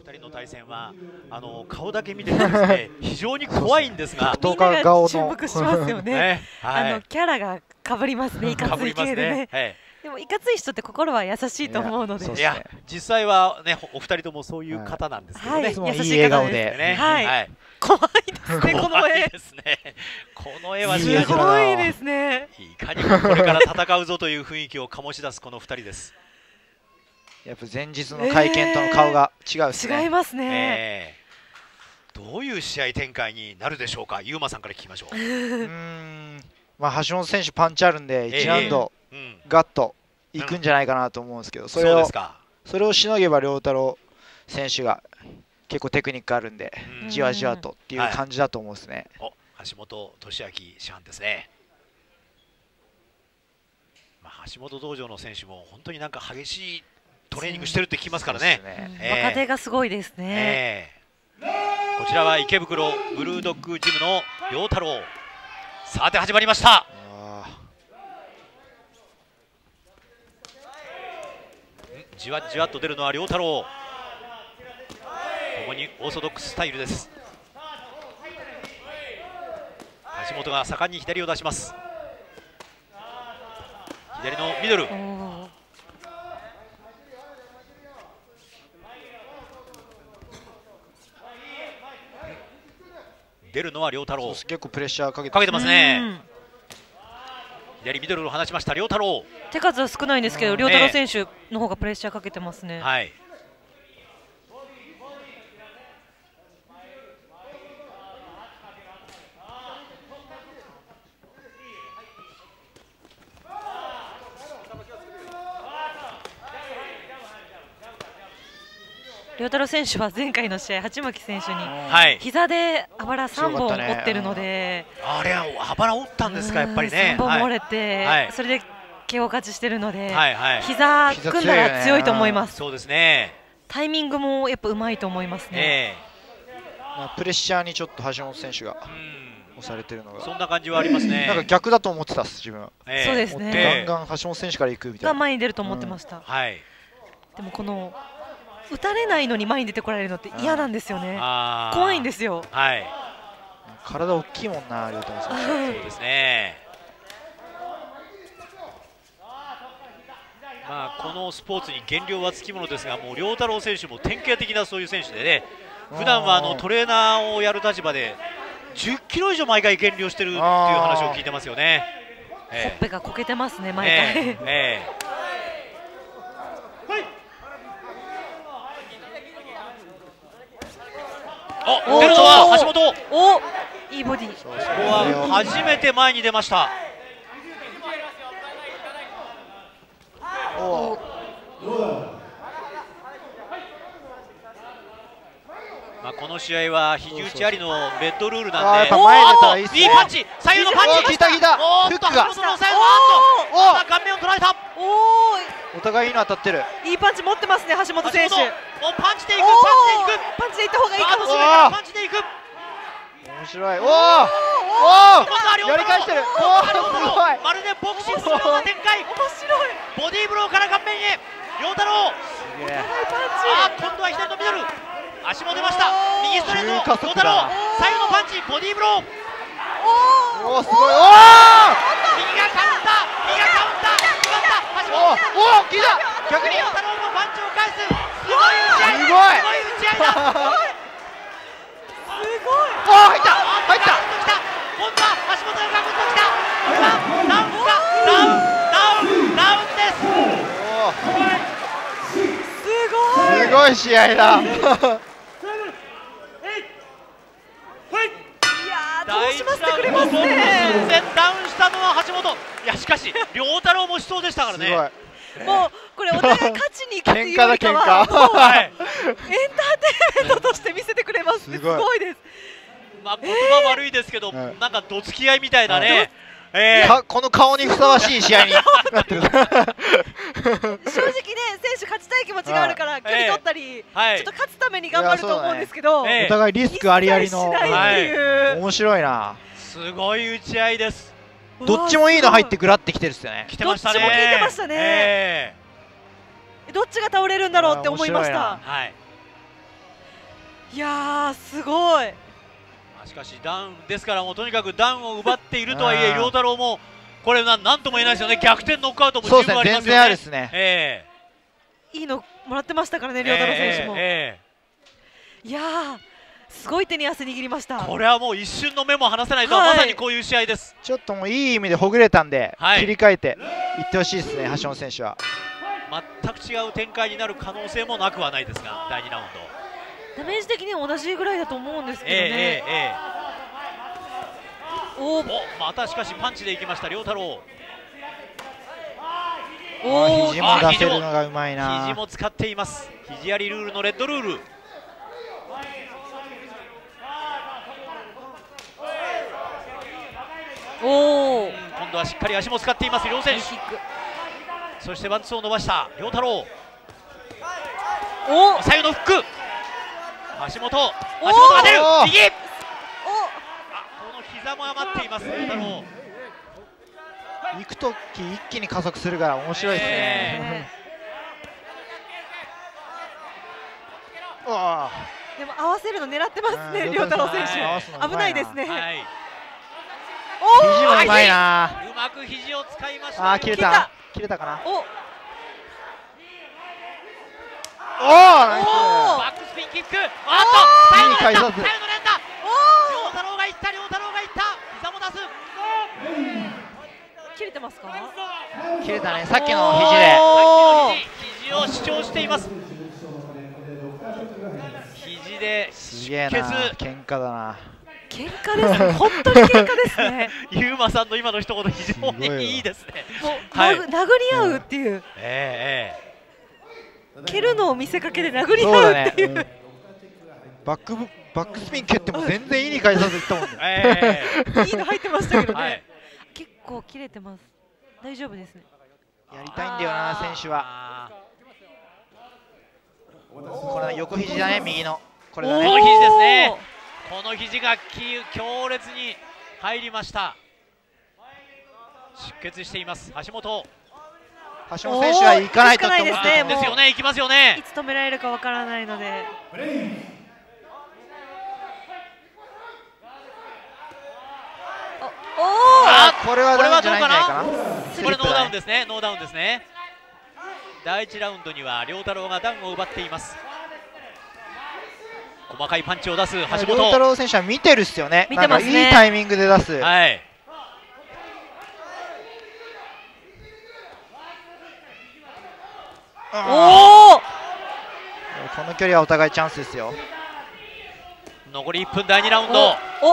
2人の対戦は顔だけ見ててですね非常に怖いんですが、 みんなが注目しますよね。キャラが被りますね、いかつい系でね。でもいかつい人って心は優しいと思うので、 いや実際はねお二人ともそういう方なんですけどね。 優しい笑顔でね。はい。怖いですねこの絵。 この絵はすごいですね。 いかにもこれから戦うぞという雰囲気を醸し出すこの二人です。 やっぱ前日の会見との顔が違うですね。 違いますね。 どういう試合展開になるでしょうか。ゆうまさんから聞きましょう。 まあ橋本選手パンチあるんで1ラウンドガッといくんじゃないかなと思うんですけど、それをしのげば良太郎選手が結構テクニックあるんでじわじわとっていう感じだと思うんですね。 橋本俊明師範ですね。橋本道場の選手も本当になんか激しいトレーニングしてるって聞きますからね。 若手がすごいですね。 こちらは池袋ブルードッグジムの良太郎。さて始まりました。じわじわっと出るのは良太郎。共にオーソドックススタイルです。橋本が盛んに左を出します。左のミドル。出るのは良太郎。 結構プレッシャーかけてますね。左ミドルを放ちました良太郎。 手数は少ないんですけど、良太郎選手の方がプレッシャーかけてますね。 はい。 良太郎選手は前回の試合、鉢巻選手に膝であばら3本折ってるので、 あれはあばら折ったんですか、やっぱりね。 3本折れて、それでKO勝ちしてるので、膝組んだら強いと思います。 そうですね。 タイミングもやっぱうまいと思いますね。 プレッシャーにちょっと橋本選手が押されてるのが、 そんな感じはありますね。 なんか逆だと思ってたっす自分は。 そうですね。 ガンガン橋本選手から行くみたいな。 が前に出ると思ってました。でもこの打たれないのに前に出てこられるのって嫌なんですよね。怖いんですよ。 体大きいもんな、良太郎選手。 そうですね。このスポーツに減量はつきものですが、もう良太郎選手も典型的なそういう選手でね、普段はトレーナーをやる立場で10キロ以上毎回減量してるっていう話を聞いてますよね。 ほっぺがこけてますね、毎回。 出るのは橋本。 いいボディ。 ここは初めて前に出ました。この試合は肘打ちありのレッドルールなんで、いいパンチ、左右のパンチ、 効いた効いた、 フックが顔面を捉えた。 お互いいいの当たってる。 いいパンチ持ってますね、橋本選手。 パンチでいく、 パンチでいった方がいいかもしれない。 パンチでいく。 面白い。やり返してる。 まるでボクシングのような展開。 面白い。 ボディーブローから顔面へ良太郎。今度は左のミドル。足も出ました。右ストレート、良太郎。左右のパンチ、ボディーブロー。 すごい。 右がカウンター、右がカウンター。橋本。 効いた。逆に良太郎のパンチを返す。すごい打ち合い。 すごい打ち合いだ。 入った。 今度は橋本がガクッときた。これはダウンか。ダウンです。 すごい試合だ。 楽しませてくれますね。 全然ダウンしたのは橋本。いやしかし良太郎もしそうでしたからね。 もうこれお互い勝ちに行くっていうよりかはエンターテインメントとして見せてくれますね。すごいです。 言葉悪いですけど、なんかどつき合いみたいなね。 この顔にふさわしい試合になってる。 正直ね、選手勝ちたい気持ちがあるから距離取ったり、ちょっと勝つために頑張ると思うんですけど、お互いリスクありありの面白いな。 すごい打ち合いです。 どっちもいいの入ってグラってきてるっすよね。 どっちも効いてましたね。どっちが倒れるんだろうって思いました。 いやーすごい。 しかしダウンですから、もうとにかくダウンを奪っているとはいえ、亮太郎もこれなんとも言えないですよね。逆転ノックアウトも十分ありますよね。 全然あるですね。 いいのもらってましたからね、亮太郎選手も。いやーすごい手に汗握りました。 これはもう一瞬の目も離せないと、まさにこういう試合です。 ちょっともういい意味でほぐれたんで、切り替えていってほしいですね、橋本選手は。 全く違う展開になる可能性もなくはないですが、第2ラウンド。 ダメージ的には同じぐらいだと思うんですけどね。 またしかしパンチでいきました亮太郎。 肘も出せるのがうまいな。 肘も使っています。肘やりルールのレッドルール。今度はしっかり足も使っています両選手。そしてワンツーを伸ばした亮太郎。左右のフック。橋本が出る。右。この膝も余っています亮太郎。 行くとき一気に加速するから面白いですね。 でも合わせるの狙ってますね、亮太郎選手。危ないですね。 肘もうまいな。 うまく肘を使いました。 切れたかな。 バックスピンキック。最後の連打。亮太郎がいった。膝も出す。 切れてますか。 切れたね、さっきの肘肘を主張しています。肘で出血。 喧嘩だな。 喧嘩ですね、本当に喧嘩ですね。 ゆうまさんの今の一言非常にいいですね。 もう殴り合うっていう。蹴るのを見せかけて殴り合うっていう。 バックスピン蹴っても全然いいに返さずいったもんね。 いいの入ってましたけどね。結構切れてます。大丈夫ですね。 やりたいんだよな選手は。これ横肘だね、右の。これだね。 この肘ですね。この肘が強烈に入りました。出血しています橋本選手は行かないとって思ってですよね。行きますよね。 いつ止められるかわからないので。 これはどうかな。 これノーダウンですね。ノーダウンですね。第1ラウンドには亮太郎がダウンを奪っています。細かいパンチを出す橋本。 亮太郎選手は見てるっすよね。見てますね。いいタイミングで出す。この距離はお互いチャンスですよ。 残り1分第2ラウンド。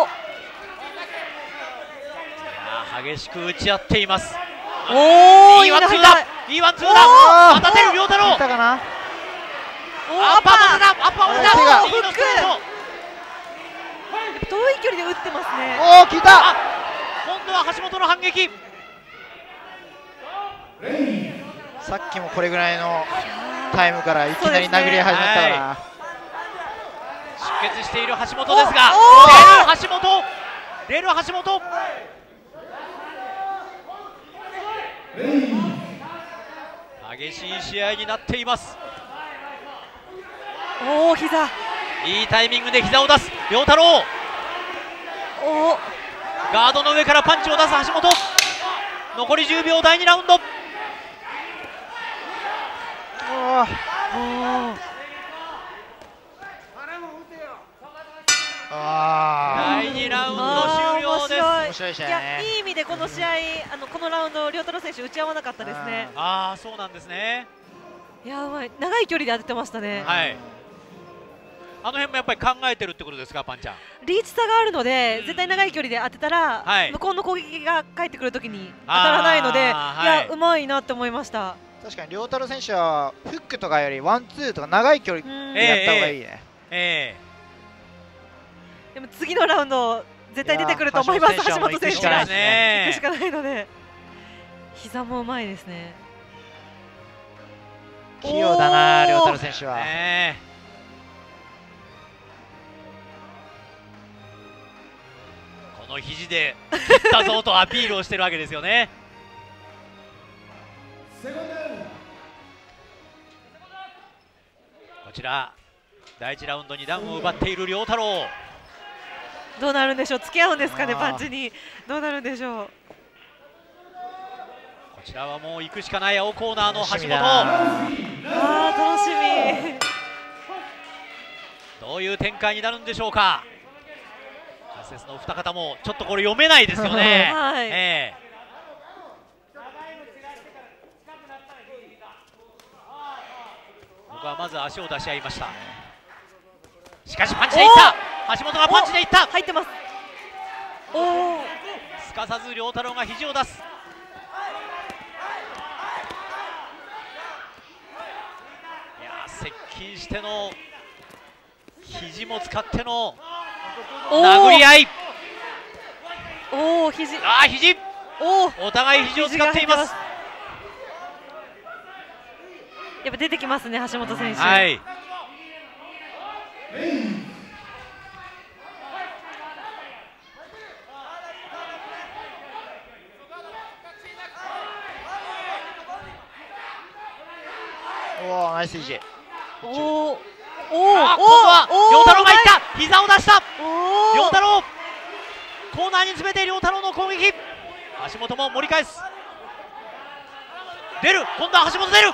激しく打ち合っています。いいワンツーだ。いいワンツーだ。当てる亮太郎。 アッパーだ。 アッパーだ。 遠い距離で打ってますね。 効いた。 今度は橋本の反撃。 さっきもこれぐらいのタイムからいきなり殴り合い始まったから。 出血している橋本ですが、出る橋本。激しい試合になっています。 膝。 いいタイミングで膝を出す亮太郎。ガードの上からパンチを出す橋本。残り10秒第2ラウンド。第2ラウンド終了です。 面白い試合ね。 いい意味でこの試合、このラウンド亮太郎選手打ち合わなかったですね。 そうなんですね。 いや、長い距離で当ててましたね。 あの辺もやっぱり考えてるってことですか、パンちゃん。 リーチ差があるので、絶対長い距離で当てたら、向こうの攻撃が返ってくるときに当たらないので、いや、うまいなって思いました。 確かに亮太郎選手はフックとかよりワンツーとか長い距離でやった方がいいね。 でも次のラウンド絶対出てくると思います。橋本選手が行くしかないので、膝もうまいですね。 器用だな亮太郎選手は。 この肘で切ったぞとアピールをしてるわけですよね。こちら第1ラウンドにダウンを奪っている良太郎。 どうなるんでしょう、付き合うんですかね、パンチに。どうなるんでしょう。 こちらはもう行くしかない青コーナーの橋本。 楽しみ。 どういう展開になるんでしょうか。解説のお二方もちょっとこれ読めないですよね。 はい、 ここはまず足を出し合いました。しかしパンチでいった。橋本がパンチでいった。 入ってます。 すかさず良太郎が肘を出す。いや接近しての肘も使っての殴り合い。 肘。 肘。お互い肘を使っています。 やっぱ出てきますね、橋本選手。 はい。 ナイス肘。 今度は良太郎がいった。膝を出した。良太郎コーナーに詰めて良太郎の攻撃。橋本も盛り返す。出る。今度は橋本出る。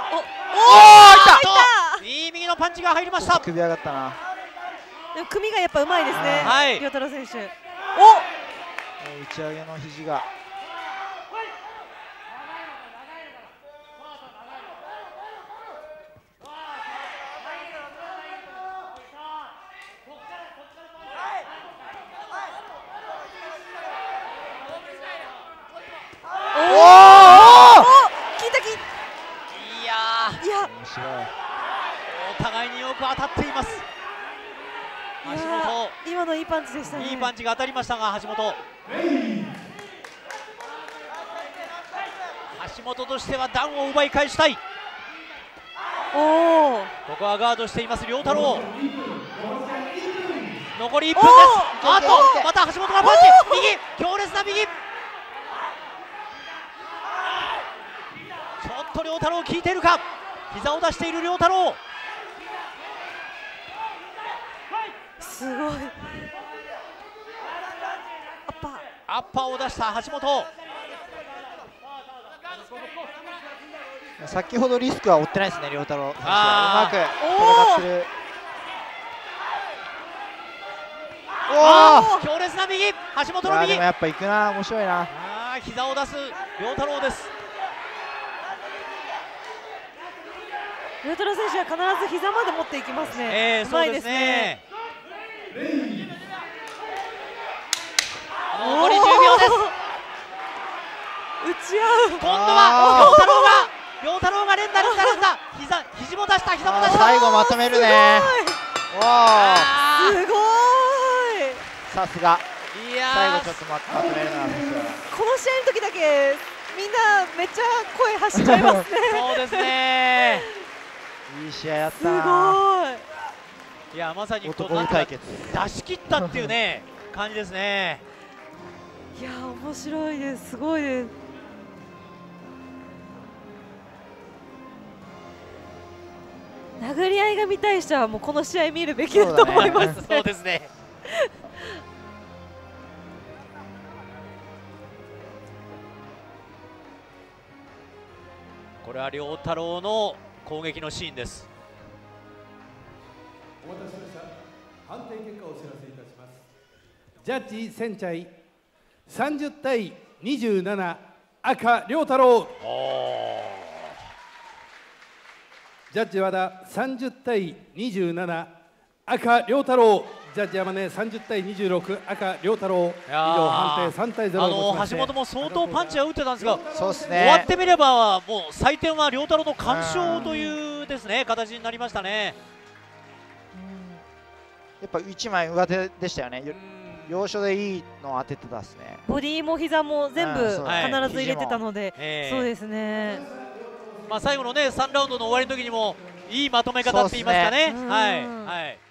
いい右のパンチが入りました。 首上がったな。 でも組がやっぱうまいですね、良太郎選手。打ち上げの肘が。 お互いによく当たっています。橋本、 今のいいパンチでしたね。 いいパンチが当たりましたが、橋本としてはダウンを奪い返したい。ここはガードしています良太郎。残り1分です。また橋本がパンチ。右、強烈な右。ちょっと良太郎効いているか。膝を出している良太郎。 すごい。 アッパーを出した橋本。 先ほどリスクは負ってないですね、良太郎。うまく戦ってる。 強烈な右、橋本の右。 でもやっぱ行くな、面白いな。 膝を出す良太郎です。 良太郎選手は必ず膝まで持っていきますね。うまいですね。 残り10秒です。 打ち合う。 今度は良太郎が連打。肘も出した。膝も出した。 最後まとめるね。 すごい。 さすが。最後ちょっとまとめるな。 この試合の時だけみんなめっちゃ声走っちゃいますね。 そうですね。 いい試合やったな。 すごい。 いや、まさにこうなんか出し切ったっていうね感じですね。 いや、面白いです。すごいです。殴り合いが見たい人はもうこの試合見るべきだと思います。 そうですね。これは良太郎の攻撃のシーンです。 お待たせしました。判定結果をお知らせいたします。ジャッジセンチャイ30対27赤良太郎。ジャッジ和田30対27赤良太郎。ジャッジ山根30対26赤良太郎。以上判定3対0。 橋本も相当パンチは打ってたんですが、 そうですね、 終わってみればもう採点は良太郎の完勝というですね形になりましたね。 やっぱ1枚上手でしたよね。要所でいいのを当ててたですね。 ボディも膝も全部必ず入れてたので、そうですね。 まあ最後のね3ラウンドの終わりの時にもいいまとめ方って言いますかね。はいはい。